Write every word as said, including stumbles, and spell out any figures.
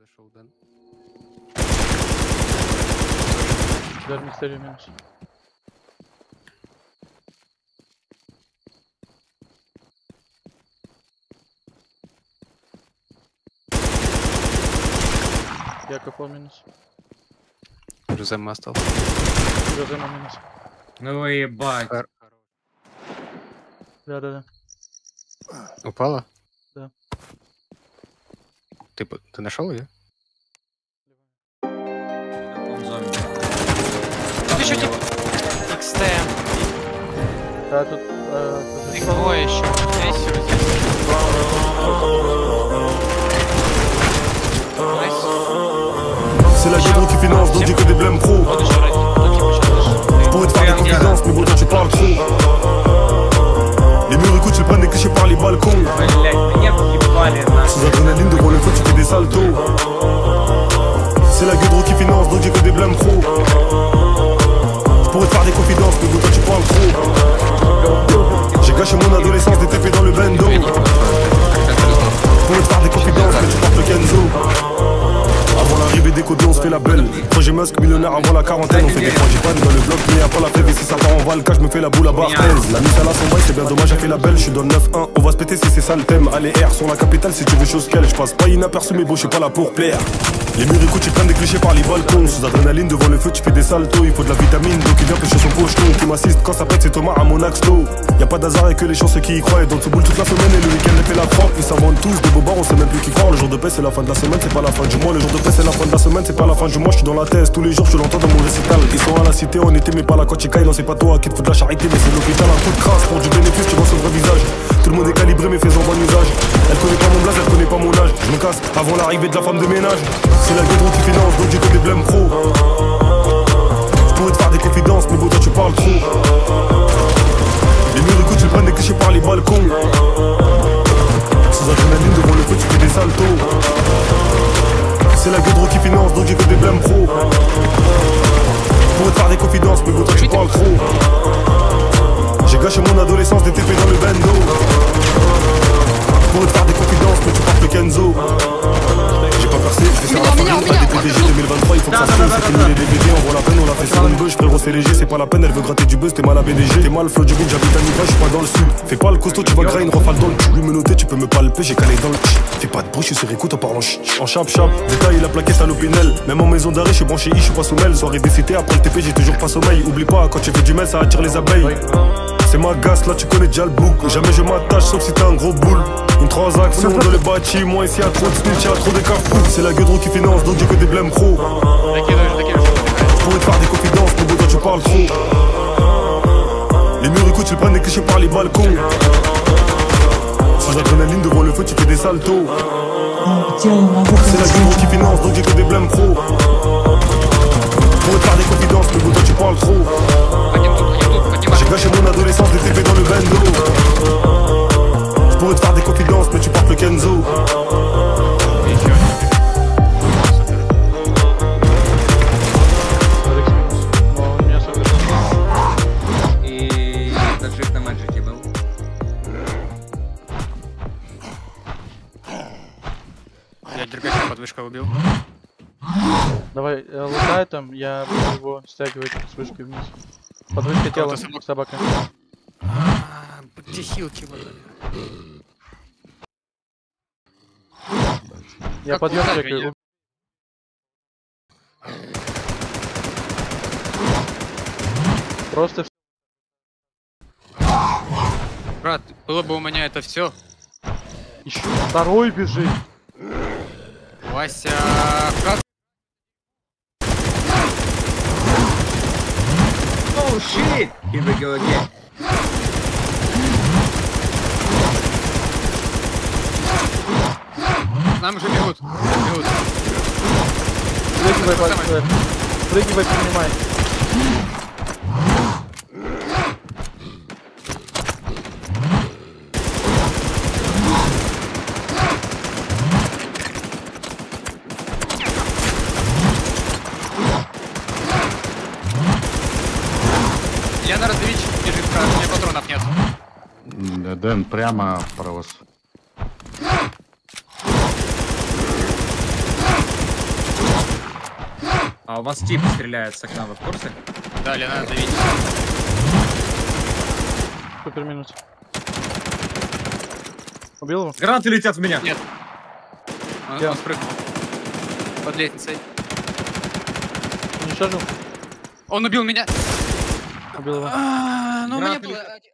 Вышел, Дэн. Даже мистерию минус. Я копал минус. Рюзема остался. Рюзема минус. Ну ебать. Хар- Да-да-да. Упала? Да. Ты, по- ты нашел ее? Он зомби. Тут еще типа икс тэ. Да, тут... э, Их двое еще. Здесь, вот здесь. Найс. C'est la guédon qui finance, donc j'ai que des blèmes pro. Вот еще ради. Тут типа сейчас. Je pourrais te faire des confidences, mais bon, toi tu parles trop. Les murs écoutent, ils prennent des clichés par les balcons. Блять, меня въебали Sous нахуй. adrénaline, devant le feu, tu fais des saltos. C'est la guédon qui finance, donc j'ai que des blèmes pro. Je pourrais te faire des confidences, mais bon, toi tu parles trop. J'ai gâché mon adolescence, des T P dans le bendo. Je pourrais te faire des confidences, mais tu portes le Kenzo. Avant l'arrivée des codés, on se fait la belle. Projet Musk, millionnaire avant la quarantaine. On fait des frangipanes dans le bloc, mais y'a pas la fève. Et si ça part en Valka, je me fais la boule à Barthez. La mise à la son bail, c'est bien dommage, j'ai fait la belle. Je suis dans le neuf un, on va se péter si c'est ça le thème. Allez, R sur la capitale si tu veux chose qu'elle. Je passe pas inaperçu, mais bon, je suis pas là pour plaire. Les murs écoutent, ils prennent des clichés par les balcons. Sous adrénaline, devant le feu, tu fais des saltos. Il faut de la vitamine, donc il vient pêcher son pocheton. Qui m'assiste quand ça pète, c'est Thomas à mon axto. Y'a pas d'hasard et que les chanceux qui y croient. Et dans ce boule toute la semaine et le week-end, les fait la croix. Ils s'inventent tous des bobards, on sait même plus qui croire. Le jour de paix, c'est la fin de la semaine, c'est pas la fin du mois. Le jour de paix, c'est la fin de la semaine, c'est pas la fin du mois. Je suis dans la thèse, tous les jours, je l'entends dans mon récital. Ils sont à la cité, on était, mais pas la Cochicaille. Non, c'est pas toi qui te fout de la charité, mais c'est l'hôpital. Un coup de crasse pour du bénéfice, tu vois son vrai visage. Tout le monde est calibré, mais fais-en bon usage. Elle connaît pas mon blaze, elle connaît pas mon âge. Je me casse avant l'arrivée de la femme de ménage. C'est la guédon qui finance, donc j'ai que des blèmes pro. Je pourrais te faire des confidences, mais bon, toi tu parles trop. Les murs écoutent, ils prennent des clichés par les balcons. Sous adrénaline, devant le feu, tu fais des saltos. C'est la guédon qui finance, donc j'ai que des blèmes pro. Je pourrais te faire des confidences, mais bon, toi tu parles trop. J'ai gâché mon adolescence, des T P dans le bendo. Je pourrais te faire des confidences, mais tu portes le Kenzo. J'ai pas percé, je vais faire la farine. A des P D G deux mille vingt-trois, il faut que ça se fasse. C'est fini les D V D, on voit la peine, on l'a fait sur une beuge. Frérot, c'est léger, c'est pas la peine, elle veut gratter du buzz. T'es mal à B D G, t'es mal, flow du bout, j'habite à Nivra, je suis pas dans le sud. Fais pas le costaud, tu vas grain, rafale dans le cul. Lui me noter, tu peux me palper, j'ai calé dans le ch. Fais pas de bruit, je suis sur écoute en parlant ch. En chap chap, détail, il a plaqué sa l'opinel. Même en maison d'arrêt, je suis branché I, je suis pas sommel. Soirée des cités, après le T P, j'ai toujours pas sommeil. Oublie pas, quand tu fais du mel, ça attire les abeilles. C'est ma gasse, là tu connais déjà le bouc. Jamais je m'attache, sauf si t'es un gros boule. Une transaction dans le bâti, moi ici y'a trop de snitch, y'a trop de carrefours. C'est la gueudron qui finance, donc j'ai que des blèmes pro. Je pourrais te faire des confidences, mais bon toi tu parles trop. Les murs écoutent, ils prennent des clichés par les balcons. Sous adrénaline, devant le feu, tu fais des saltos. C'est la gueudron qui finance, donc j'ai que des blèmes pro. Je pourrais te faire des confidences, mais bon toi tu parles trop. J'ai gâché mon adolescence, des T P dans le bendo. Je pourrais te faire des confidences, mais tu portes le Kenzo. И таджик на маджике был. Я дергача подвышка убил. Давай, э, лутай там, я буду его стягивать с вышкой вниз. Подвышка тела, собака. А, где хилки вот? Я Как подъем лутать чекаю. меня? Просто Брат, было бы у меня это все. еще второй бежит. Вася, как? Oh shit! Here we go again. Нам уже бегут. Бегут. Прыгивай, под- прыгивай, принимай. Я на раздавич бежит, правда, у меня патронов нет. Дэн, прямо про вас. А у вас тип стреляет с окна, вы в курсе? Да, Лена, надо давить. Супер минус. Убил его? Гранаты летят в меня. Нет. Он, Я. он спрыгнул. Под лестницей. Уничтожил? Он убил меня. Убил его. А, ну, у меня Гранаты было...